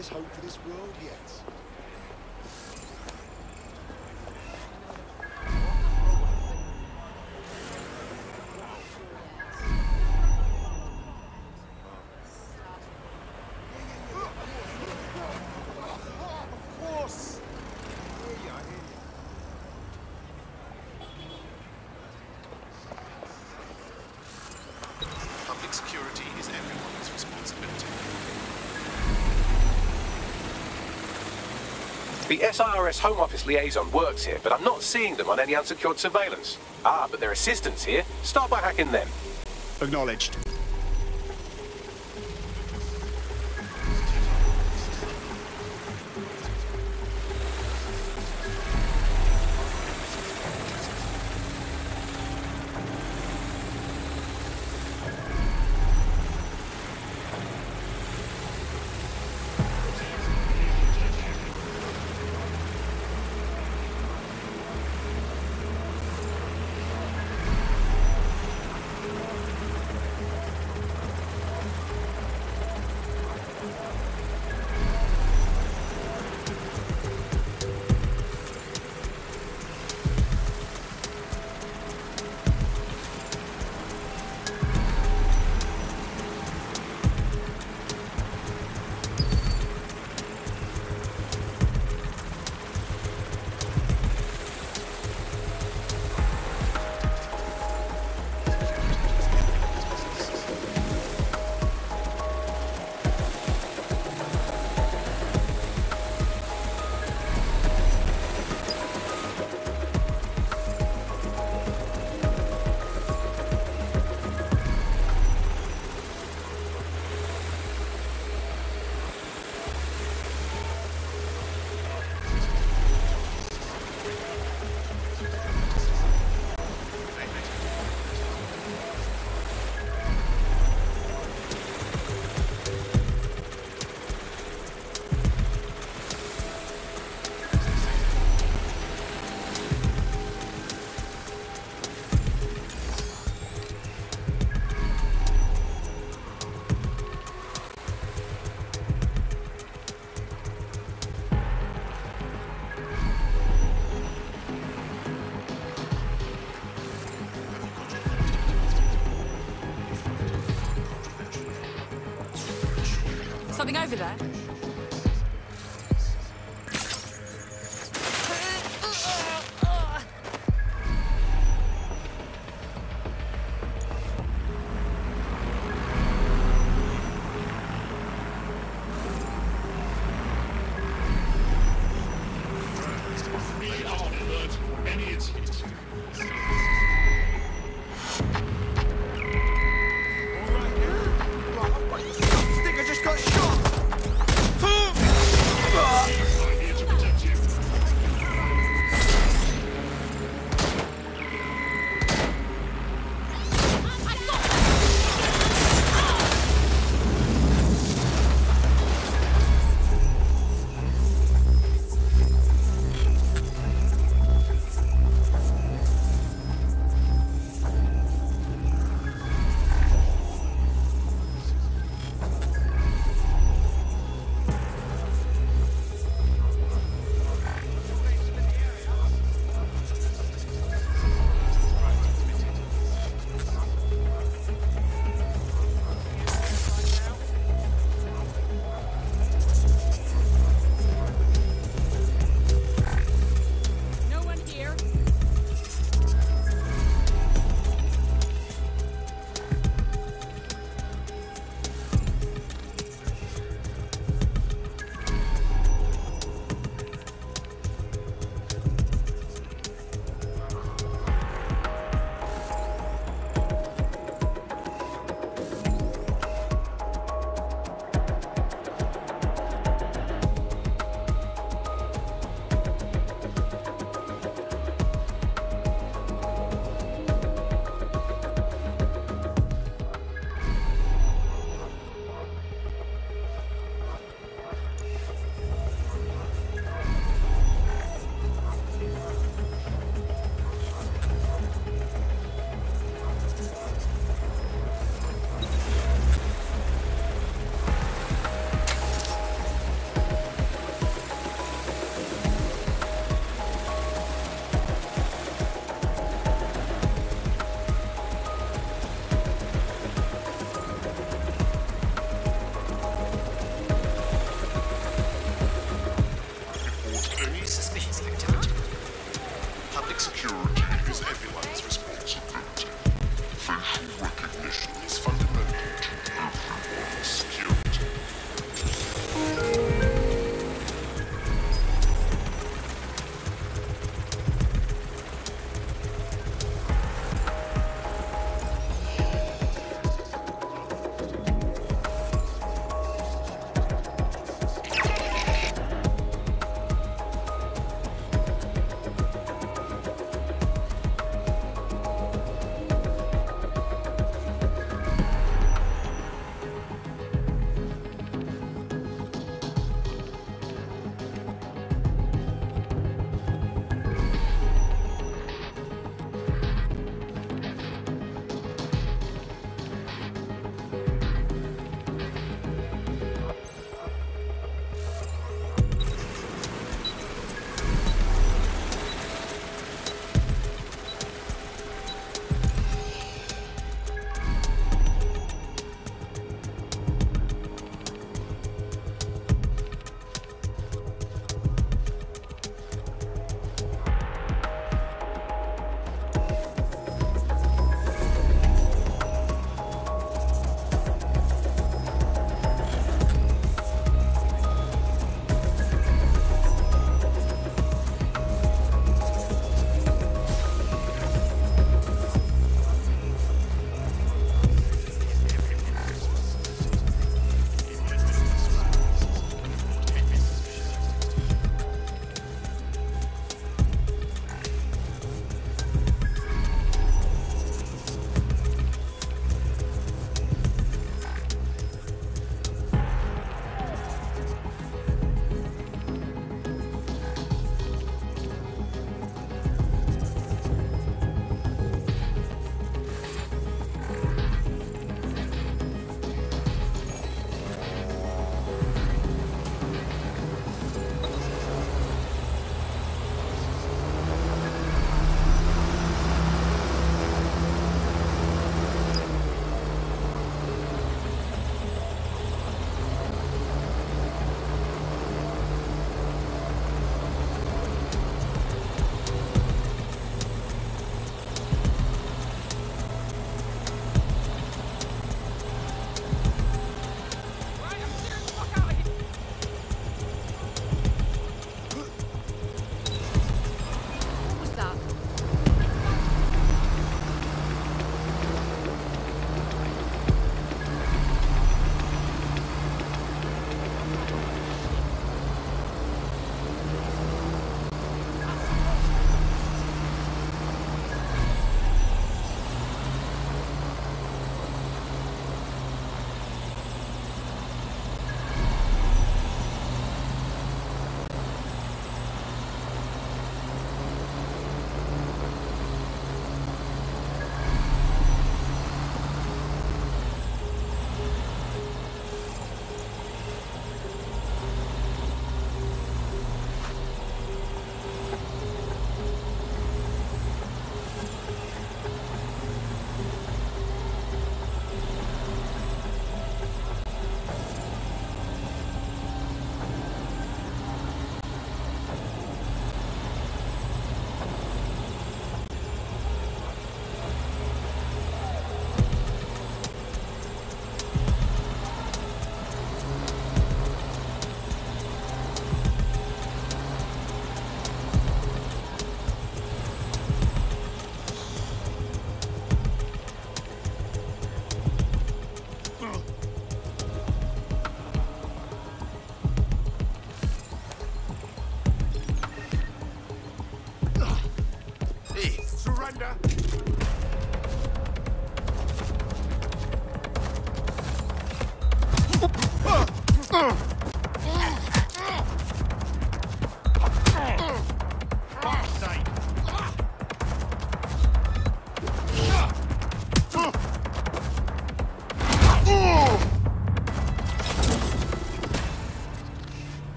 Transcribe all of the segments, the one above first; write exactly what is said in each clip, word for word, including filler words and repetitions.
there's hope for this world yet. Security is everyone's responsibility. The S I R S Home Office liaison works here, but I'm not seeing them on any unsecured surveillance. Ah, but their assistants here. Start by hacking them. Acknowledged. Something over there? Any suspicious activity? Public security is everyone's responsibility. Facial recognition is fundamental to everyone's security.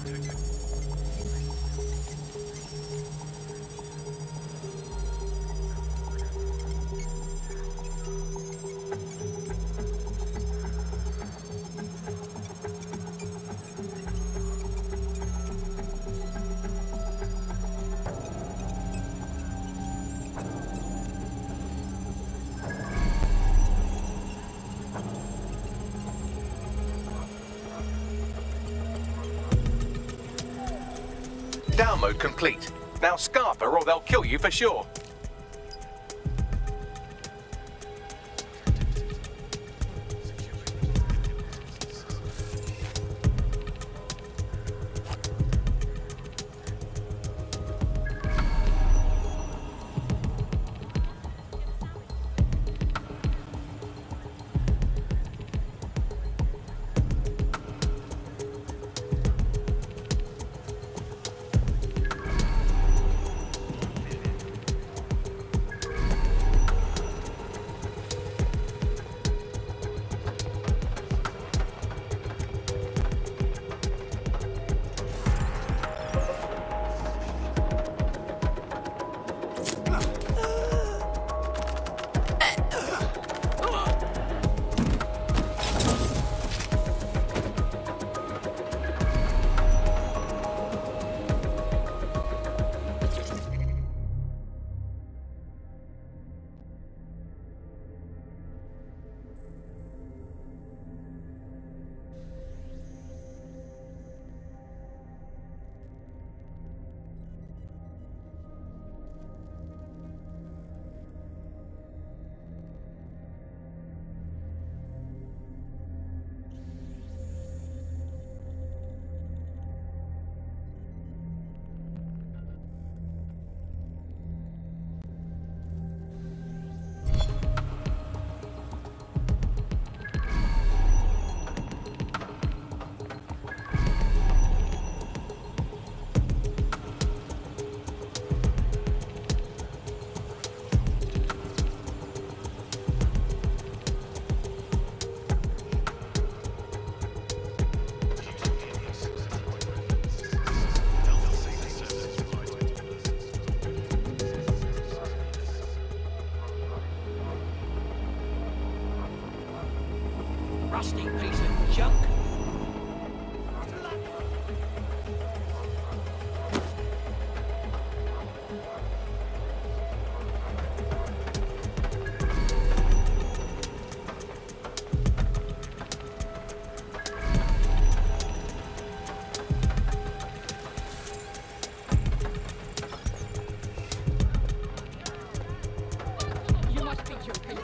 Down mode complete. Now scarper or they'll kill you for sure. Rusty piece of junk. You must be joking.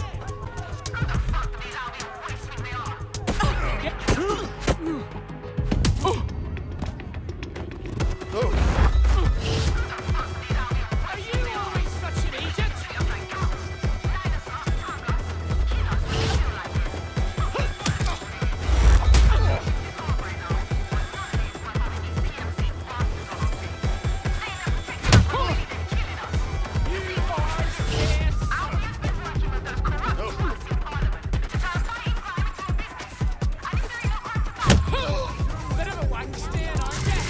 Are you always such an idiot? Bit of a wank stand, aren't you?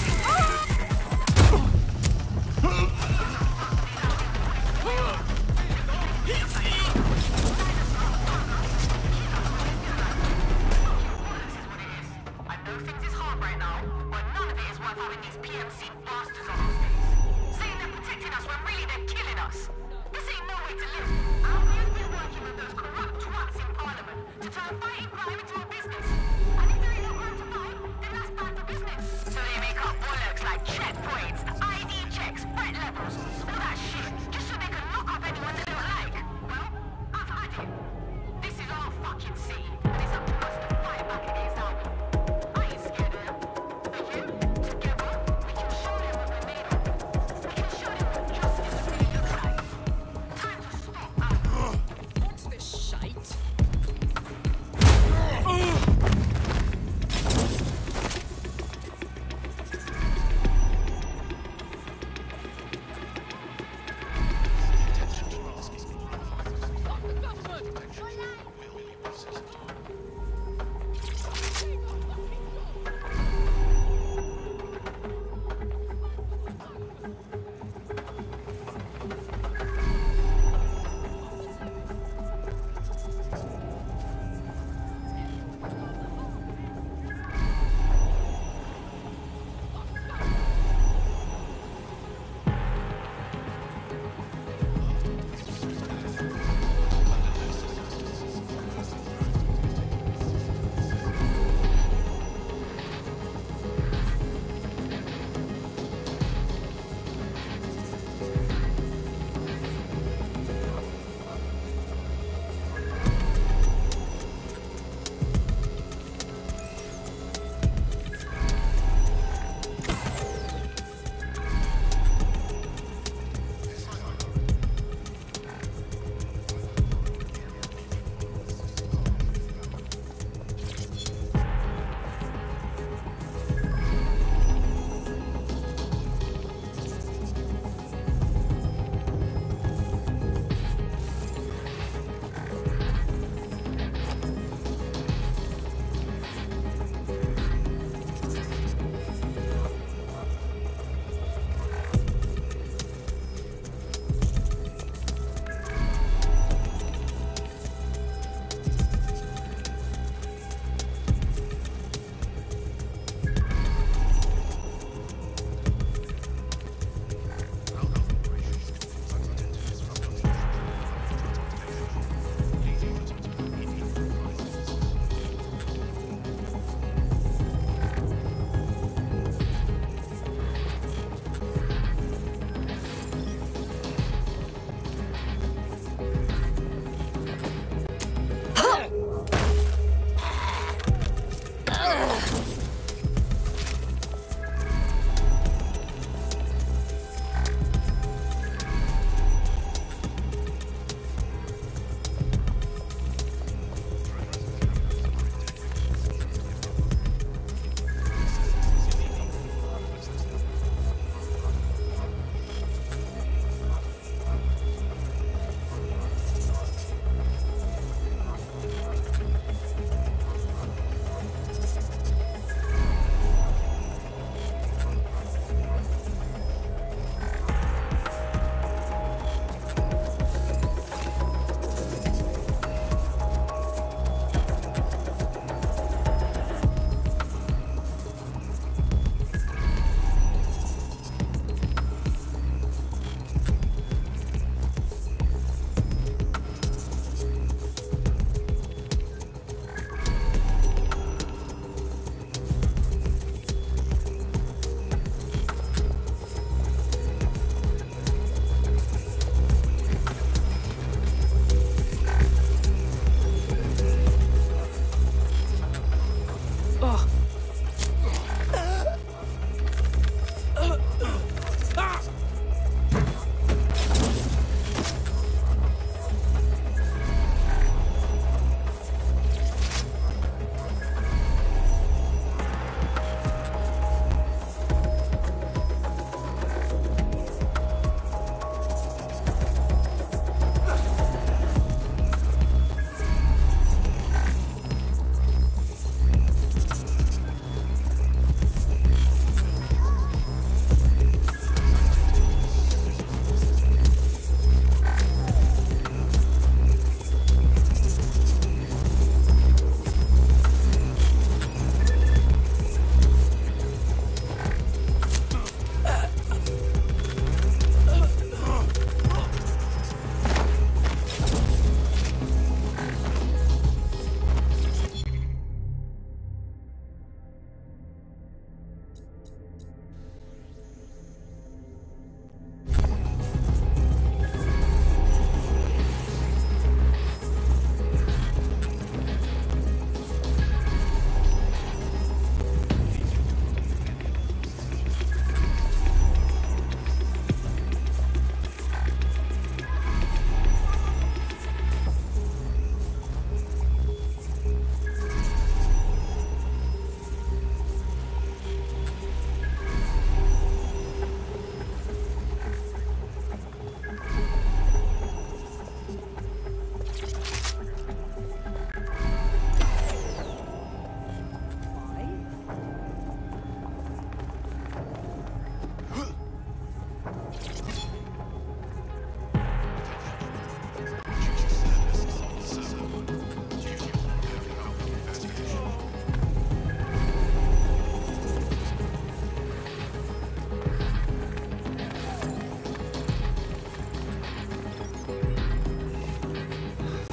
I know things is hard right now, but none of it is worth having these P M C bastards on our face. Saying they're protecting us when really they're killing us. This ain't no way to live. Albion been working with those corrupt twats in Parliament to turn fighting crime into a business. And if there ain't no crime to fight, then that's bad for business. So they make up bollocks like checkpoints, I D checks, threat levels, all that shit, just so they can lock up anyone they don't like. Well, I've had it. This is our fucking city, and it's up to us to fight back against Albion. I ain't scared of them. For you, together, we can show them what we're made of. We can show them what justice really looks like. Time to stop Albion. What's this shite?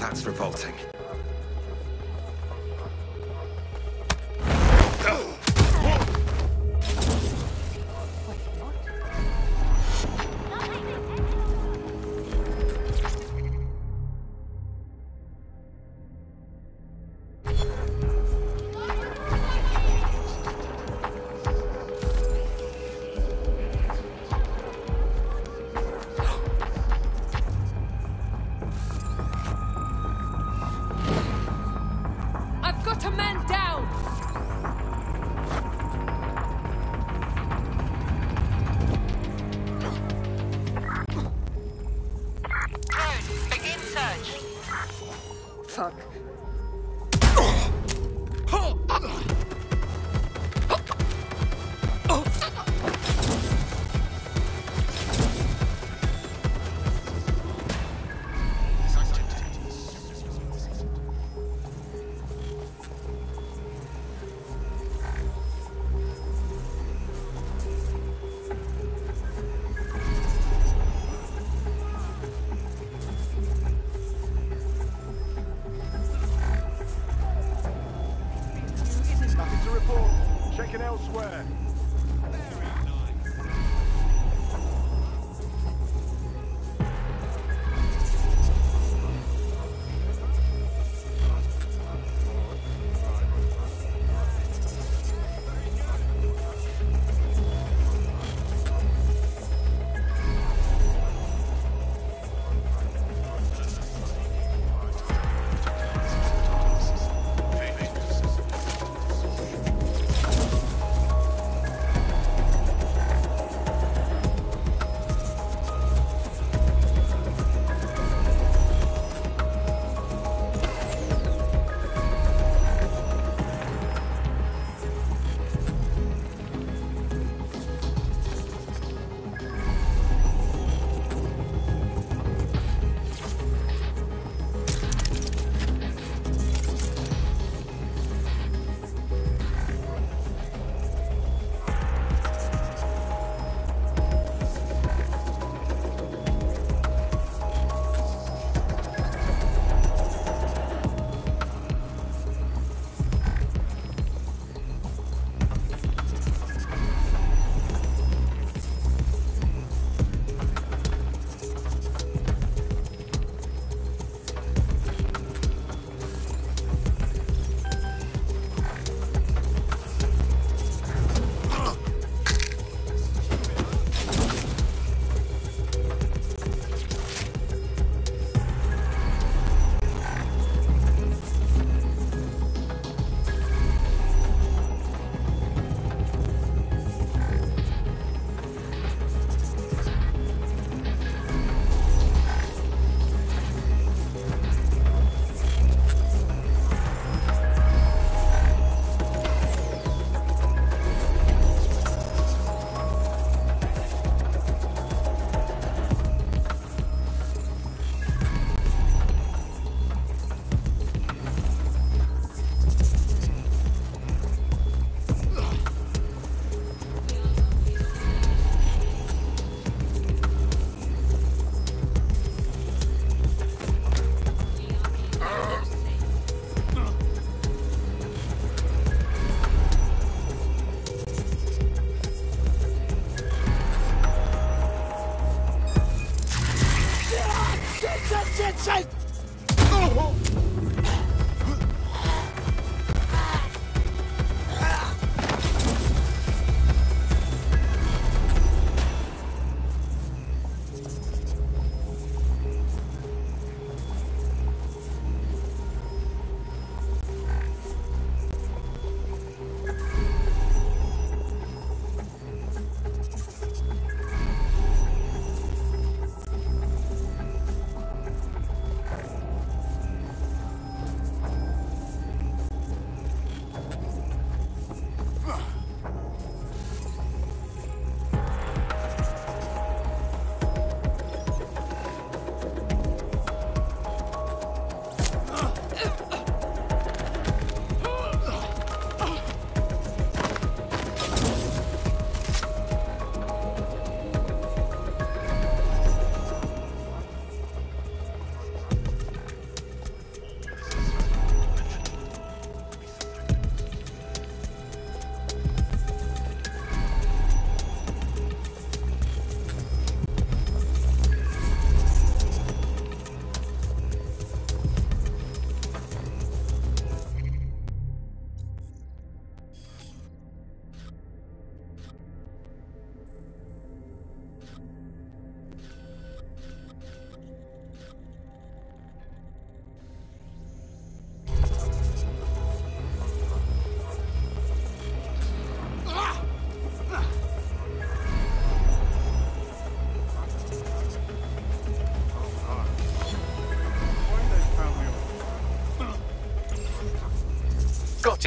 That's revolting. I've got a man down! Drone, begin search. Fuck.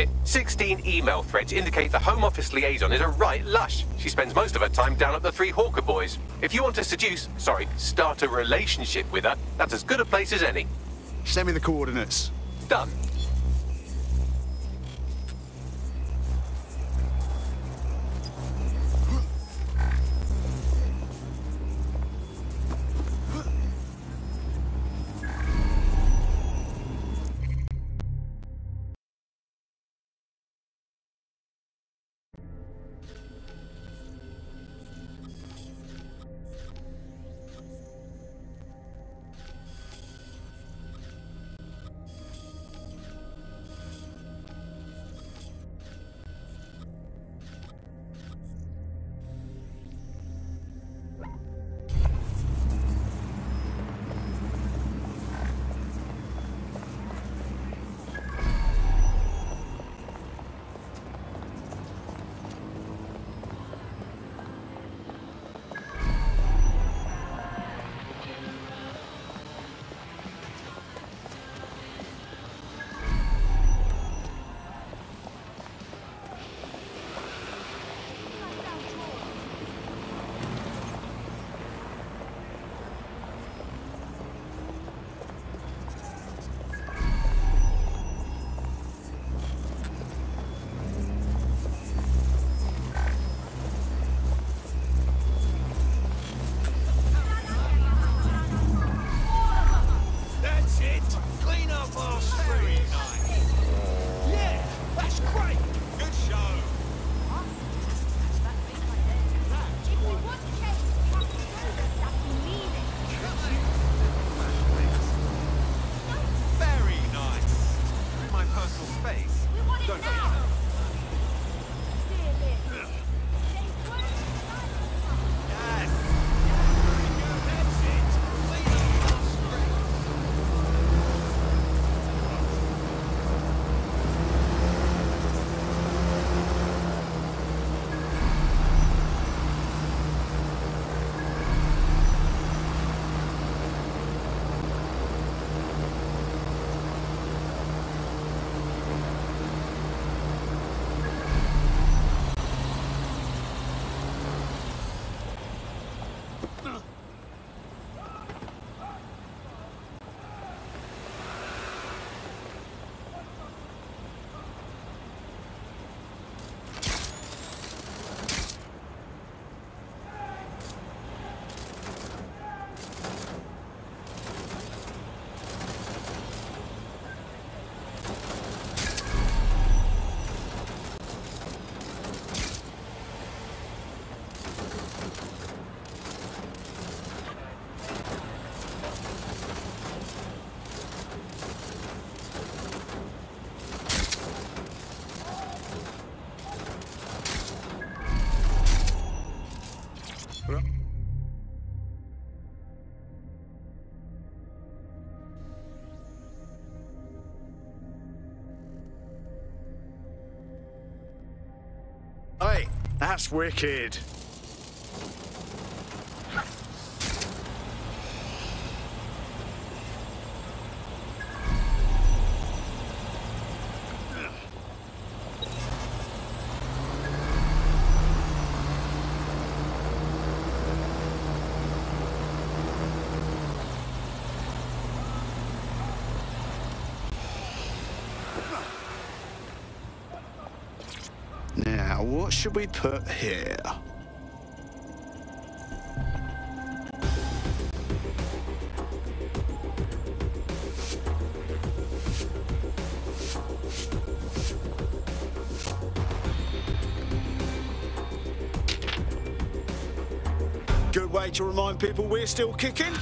it. sixteen email threads indicate the Home Office liaison is a right lush. She spends most of her time down at the Three Hawker Boys. If you want to seduce, sorry, start a relationship with her, that's as good a place as any. Send me the coordinates. Done. Hey, that's wicked. Now, what should we put here? Good way to remind people we're still kicking.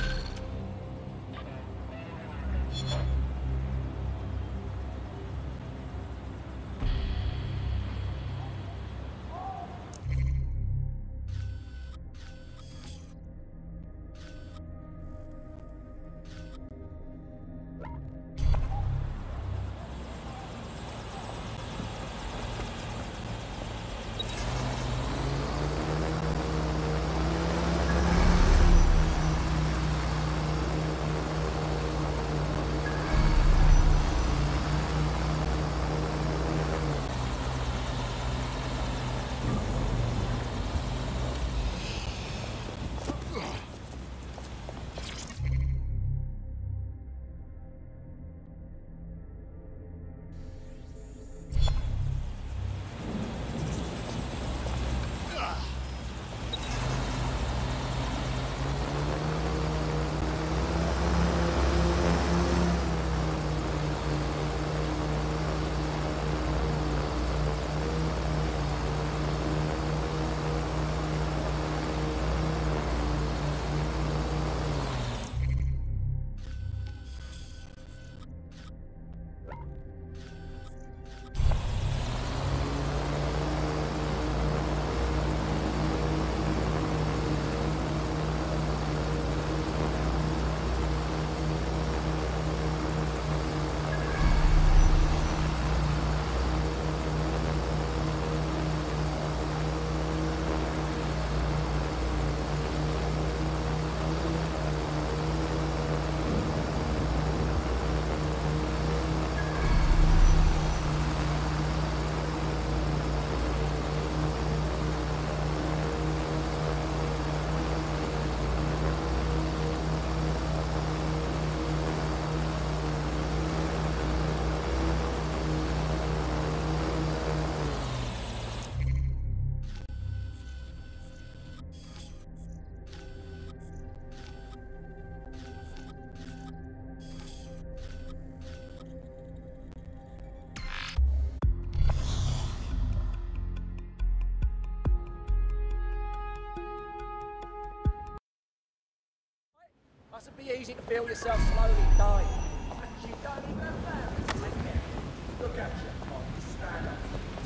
Mustn't be easy to feel yourself slowly dying. And you don't even have family to take care of. Look at you, Mom. Stand up.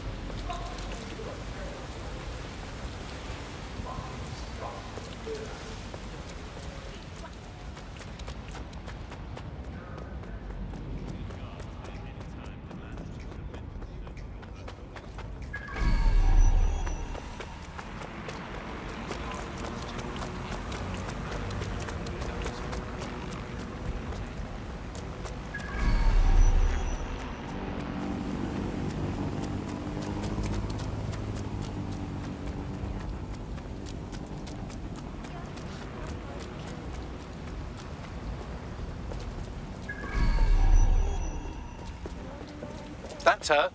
That's her.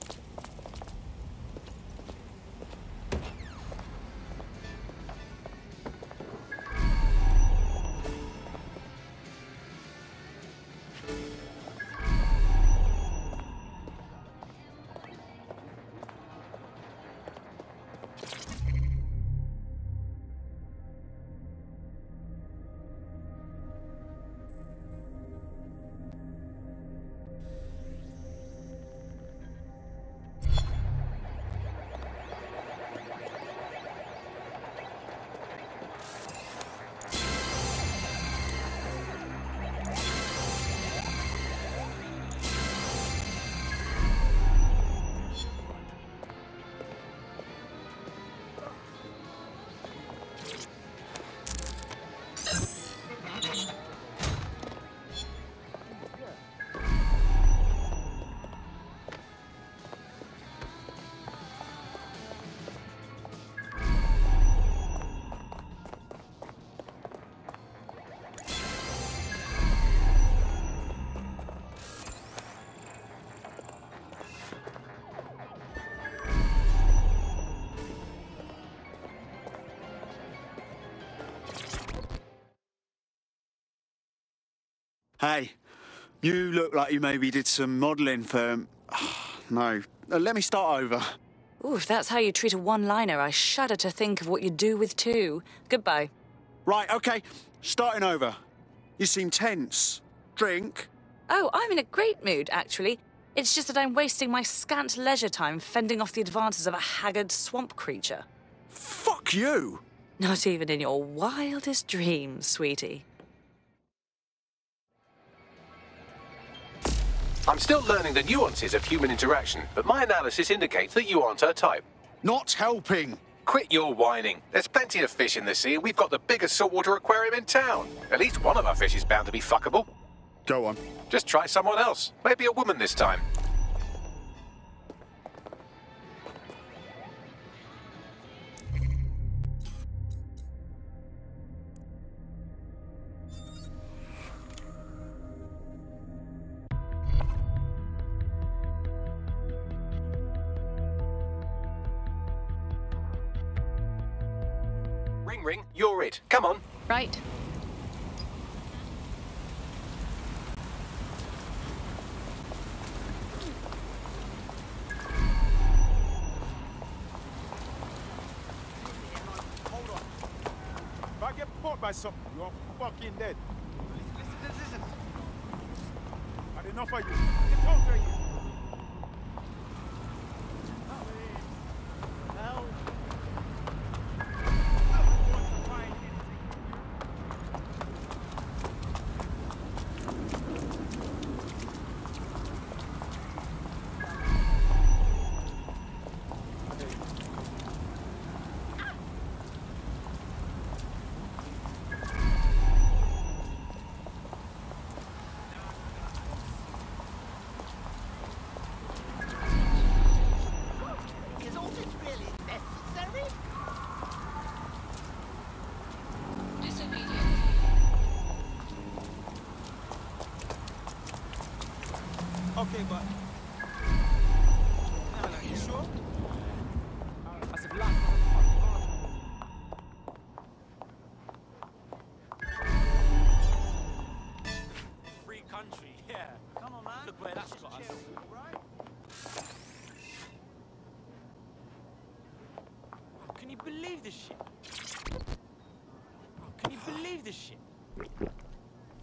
Hey, you look like you maybe did some modelling for... no, uh, let me start over. Ooh, if that's how you treat a one-liner, I shudder to think of what you'd do with two. Goodbye. Right, OK, starting over. You seem tense. Drink? Oh, I'm in a great mood, actually. It's just that I'm wasting my scant leisure time fending off the advances of a haggard swamp creature. Fuck you! Not even in your wildest dreams, sweetie. I'm still learning the nuances of human interaction, but my analysis indicates that you aren't her type. Not helping. Quit your whining. There's plenty of fish in the sea, and we've got the biggest saltwater aquarium in town. At least one of our fish is bound to be fuckable. Go on. Just try someone else. Maybe a woman this time. Ring ring, you're it. Come on. Right. Hold on. If I get caught by something, you're fucking dead. Listen, listen, listen. Had enough of you. Get over here. Okay, but... No, no, you sure? As if life wasn't fucking hard. Free country, yeah. Come on, man. Look where that's got us. Right? Oh, can you believe this shit? Oh, can you believe this shit?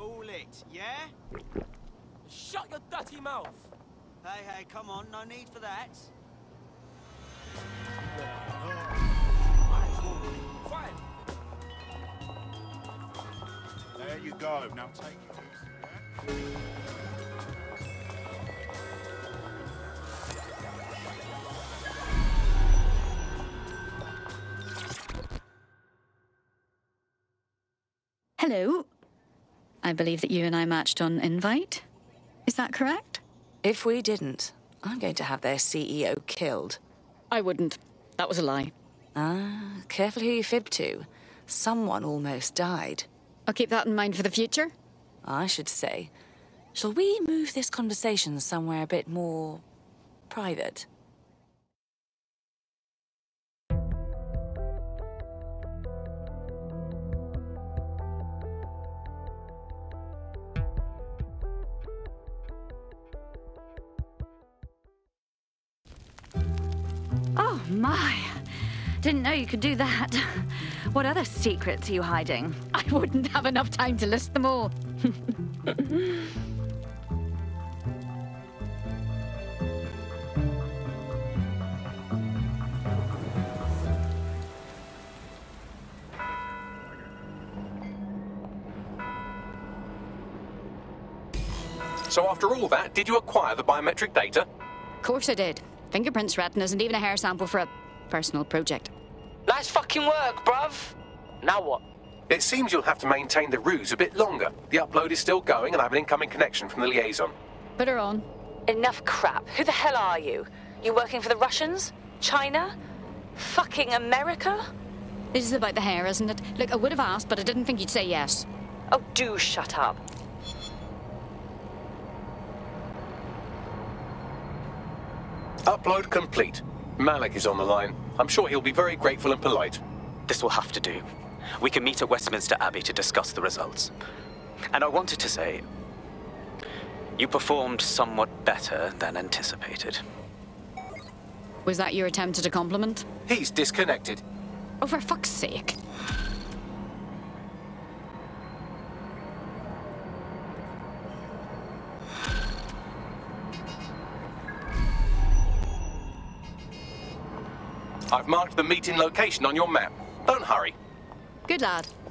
Cool it, yeah? Shut your dirty mouth! Hey, hey, come on, no need for that. Fine. There you go. Now take it easy, yeah? Hello. I believe that you and I matched on Invite. Is that correct? If we didn't, I'm going to have their C E O killed. I wouldn't. That was a lie. Ah, careful who you fib to. Someone almost died. I'll keep that in mind for the future. I should say. Shall we move this conversation somewhere a bit more private? Oh, my. Didn't know you could do that. What other secrets are you hiding? I wouldn't have enough time to list them all. So after all that, did you acquire the biometric data? Of course I did. Fingerprints retin isn't even a hair sample for a personal project. Nice fucking work, bruv. Now what? It seems you'll have to maintain the ruse a bit longer. The upload is still going and I have an incoming connection from the liaison. Put her on. Enough crap. Who the hell are you? You working for the Russians? China? Fucking America? This is about the hair, isn't it? Look, I would have asked, but I didn't think you'd say yes. Oh, do shut up. Upload complete. Malik is on the line. I'm sure he'll be very grateful and polite. This will have to do. We can meet at Westminster Abbey to discuss the results. And I wanted to say, you performed somewhat better than anticipated. Was that your attempt at a compliment? He's disconnected. Oh, for fuck's sake. I've marked the meeting location on your map. Don't hurry. Good lad.